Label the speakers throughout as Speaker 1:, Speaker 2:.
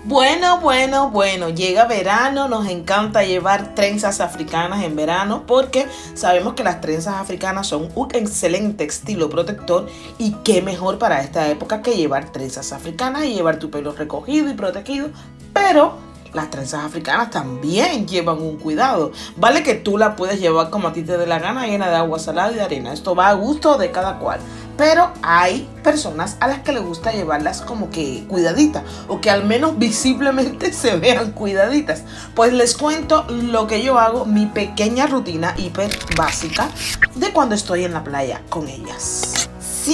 Speaker 1: Bueno, llega verano, nos encanta llevar trenzas africanas en verano porque sabemos que las trenzas africanas son un excelente estilo protector y qué mejor para esta época que llevar trenzas africanas y llevar tu pelo recogido y protegido, pero las trenzas africanas también llevan un cuidado. Vale que tú la puedes llevar como a ti te dé la gana, llena de agua salada y de arena. Esto va a gusto de cada cual. Pero hay personas a las que les gusta llevarlas como que cuidaditas o que al menos visiblemente se vean cuidaditas. Pues les cuento lo que yo hago, mi pequeña rutina hiper básica de cuando estoy en la playa con ellas.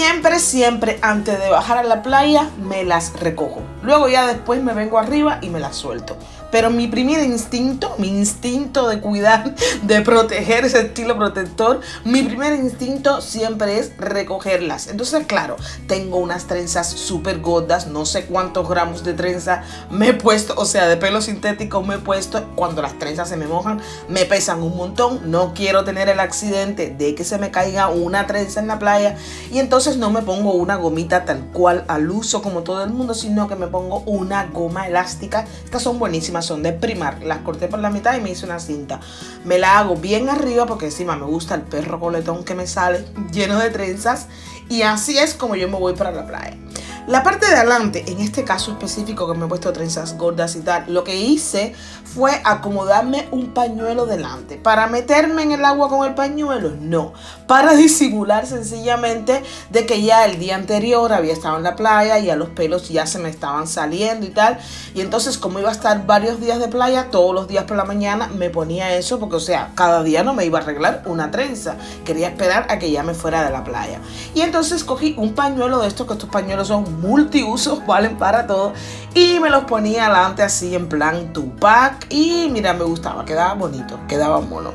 Speaker 1: Siempre antes de bajar a la playa me las recojo. Luego ya después me vengo arriba y me las suelto. Pero mi primer instinto, mi instinto de cuidar, de proteger ese estilo protector, mi primer instinto siempre es recogerlas. Entonces, claro, tengo unas trenzas súper gordas, no sé cuántos gramos de trenza me he puesto, o sea, de pelo sintético me he puesto. Cuando las trenzas se me mojan, me pesan un montón. No quiero tener el accidente de que se me caiga una trenza en la playa. Y entonces no me pongo una gomita tal cual al uso como todo el mundo, sino que me pongo una goma elástica. Estas son buenísimas. Son de Primark, las corté por la mitad y me hice una cinta. Me la hago bien arriba porque encima me gusta el perro coletón que me sale lleno de trenzas, y así es como yo me voy para la playa. La parte de adelante, en este caso específico que me he puesto trenzas gordas y tal, lo que hice fue acomodarme un pañuelo delante. ¿Para meterme en el agua con el pañuelo? No. Para disimular sencillamente de que ya el día anterior había estado en la playa y ya los pelos ya se me estaban saliendo y tal. Y entonces, como iba a estar varios días de playa, todos los días por la mañana me ponía eso porque, o sea, cada día no me iba a arreglar una trenza. Quería esperar a que ya me fuera de la playa. Y entonces cogí un pañuelo de estos, que estos pañuelos son multiusos, valen para todo, y me los ponía adelante así en plan Tupac y mira, me gustaba, quedaba bonito, quedaba mono.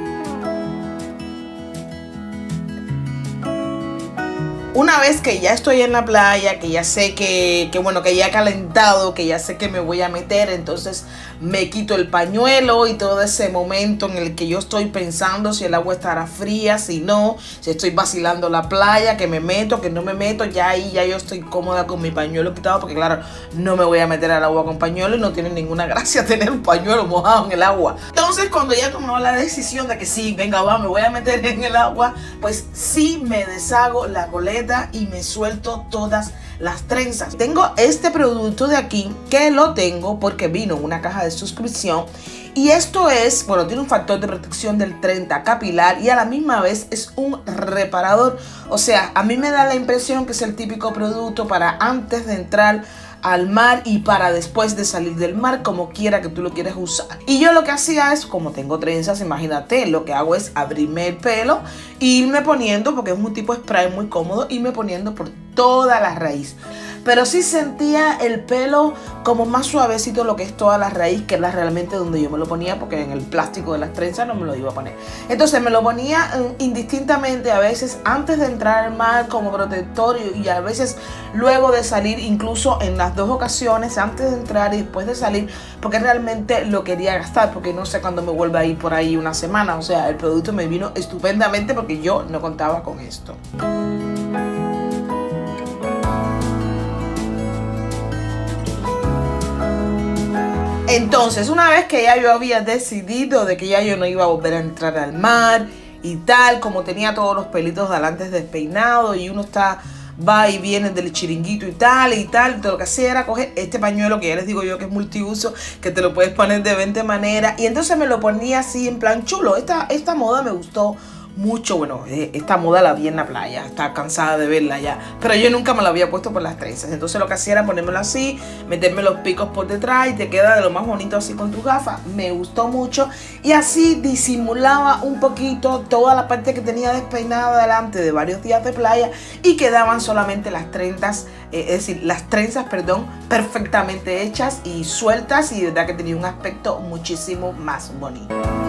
Speaker 1: Una vez que ya estoy en la playa, que ya sé que ya he calentado, que ya sé que me voy a meter, entonces me quito el pañuelo y todo ese momento en el que yo estoy pensando si el agua estará fría, si no, si estoy vacilando la playa, que me meto, que no me meto, ya ahí ya yo estoy cómoda con mi pañuelo quitado, porque claro, no me voy a meter al agua con pañuelo y no tiene ninguna gracia tener un pañuelo mojado en el agua. Entonces, cuando ya tomaba la decisión de que sí, venga, va, me voy a meter en el agua, pues sí me deshago la coleta y me suelto todas las trenzas. Tengo este producto de aquí que lo tengo porque vino en una caja de suscripción, y esto es, bueno, tiene un factor de protección del 30 capilar y a la misma vez es un reparador. O sea, a mí me da la impresión que es el típico producto para antes de entrar al mar y para después de salir del mar, como quiera que tú lo quieras usar. Y yo lo que hacía es, como tengo trenzas, imagínate, lo que hago es abrirme el pelo e irme poniendo, porque es un tipo de spray muy cómodo, irme poniendo por toda la raíz. Pero sí sentía el pelo como más suavecito, lo que es toda la raíz, que es realmente donde yo me lo ponía, porque en el plástico de las trenzas no me lo iba a poner. Entonces me lo ponía indistintamente, a veces antes de entrar al mar como protector y a veces luego de salir, incluso en las dos ocasiones, antes de entrar y después de salir, porque realmente lo quería gastar, porque no sé cuándo me vuelva a ir por ahí una semana. O sea, el producto me vino estupendamente porque yo no contaba con esto. Entonces, una vez que ya yo había decidido de que ya yo no iba a volver a entrar al mar y tal, como tenía todos los pelitos de adelante despeinados y uno va y viene del chiringuito y tal, todo lo que hacía era coger este pañuelo que ya les digo yo que es multiuso, que te lo puedes poner de 20 maneras, y entonces me lo ponía así en plan chulo. Esta moda me gustó mucho. Bueno, esta moda la vi en la playa, estaba cansada de verla ya, pero yo nunca me la había puesto por las trenzas. Entonces lo que hacía era ponérmelo así, meterme los picos por detrás y te queda de lo más bonito así con tus gafas. Me gustó mucho y así disimulaba un poquito toda la parte que tenía despeinada delante de varios días de playa y quedaban solamente las trenzas, perfectamente hechas y sueltas, y de verdad que tenía un aspecto muchísimo más bonito.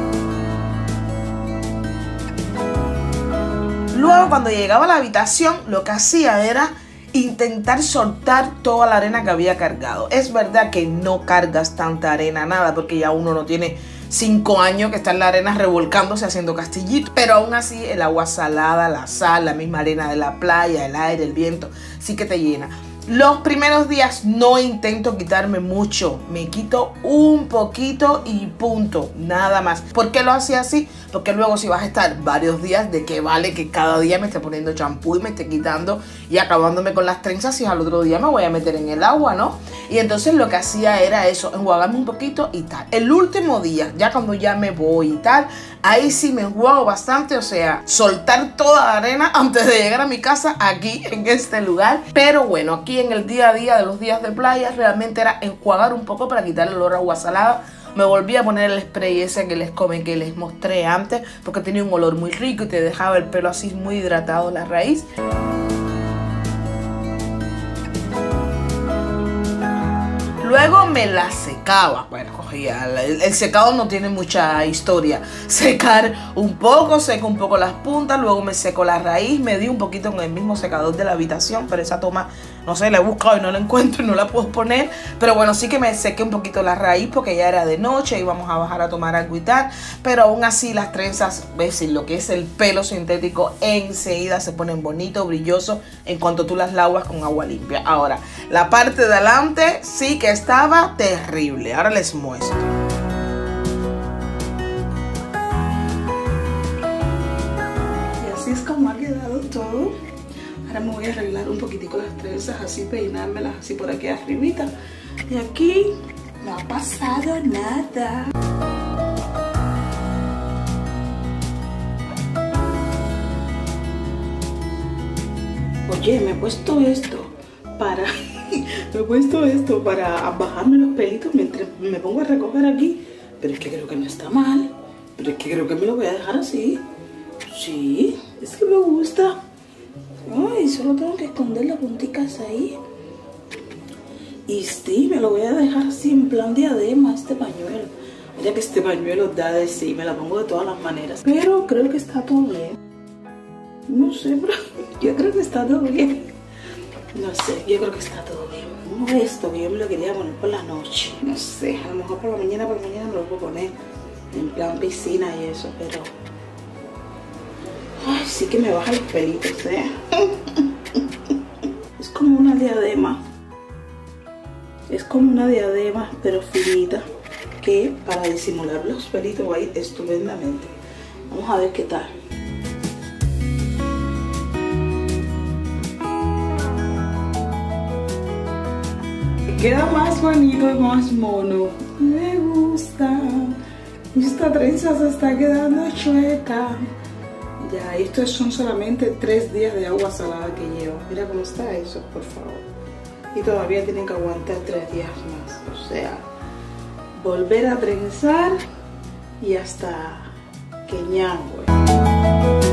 Speaker 1: Luego, cuando llegaba a la habitación, lo que hacía era intentar soltar toda la arena que había cargado. Es verdad que no cargas tanta arena, nada, porque ya uno no tiene 5 años que está en la arena revolcándose haciendo castillitos, pero aún así el agua salada, la sal, la misma arena de la playa, el aire, el viento, sí que te llena. Los primeros días no intento quitarme mucho, me quito un poquito y punto, nada más. ¿Por qué lo hacía así? Porque luego si vas a estar varios días, ¿de qué vale que cada día me esté poniendo champú y me esté quitando y acabándome con las trenzas si al otro día me voy a meter en el agua, ¿no? Y entonces lo que hacía era eso, enjuagarme un poquito y tal. El último día, ya cuando ya me voy y tal, ahí sí me enjuago bastante, o sea, soltar toda la arena antes de llegar a mi casa aquí en este lugar. Pero bueno, aquí en el día a día de los días de playa realmente era enjuagar un poco para quitar el olor a agua salada. Me volví a poner el spray ese que les mostré antes, porque tenía un olor muy rico y te dejaba el pelo así muy hidratado la raíz. Luego me la secaba. Bueno, cogía el secado, no tiene mucha historia. Secar un poco, seco un poco las puntas, luego me seco la raíz, me di un poquito en el mismo secador de la habitación, pero esa toma, no sé, la he buscado y no la encuentro y no la puedo poner. Pero bueno, sí que me sequé un poquito la raíz porque ya era de noche, íbamos a bajar a tomar algo y tal. Pero aún así las trenzas, ves, lo que es el pelo sintético, enseguida se ponen bonito, brilloso en cuanto tú las lavas con agua limpia. Ahora, la parte de adelante sí que estaba terrible. Ahora les muestro. Y así es como ha quedado todo. Ahora me voy a arreglar un poquitico las trenzas, así peinármelas así por aquí arribita. Y aquí no ha pasado nada. Oye, me he puesto esto para bajarme los pelitos mientras me pongo a recoger aquí. Pero es que creo que no está mal. Pero es que creo que me lo voy a dejar así. Sí, es que me gusta. Ay, solo tengo que esconder las punticas ahí. Y sí, me lo voy a dejar así en plan diadema, este pañuelo. Mira que este pañuelo da de sí, me la pongo de todas las maneras. Pero creo que está todo bien. No sé, pero yo creo que está todo bien. No sé, yo creo que está todo bien. No esto que yo me lo quería poner por la noche. No sé, a lo mejor por la mañana me lo puedo poner en plan piscina y eso, pero... Ay, sí que me baja los pelitos, ¿eh? Es como una diadema. Es como una diadema, pero finita, que para disimular los pelitos va a ir estupendamente. Vamos a ver qué tal. Queda más bonito y más mono. Me gusta. Esta trenza se está quedando chueca. Ya, estos son solamente 3 días de agua salada que llevo. Mira cómo está eso, por favor. Y todavía tienen que aguantar 3 días más. O sea, volver a trenzar y hasta que ñangue.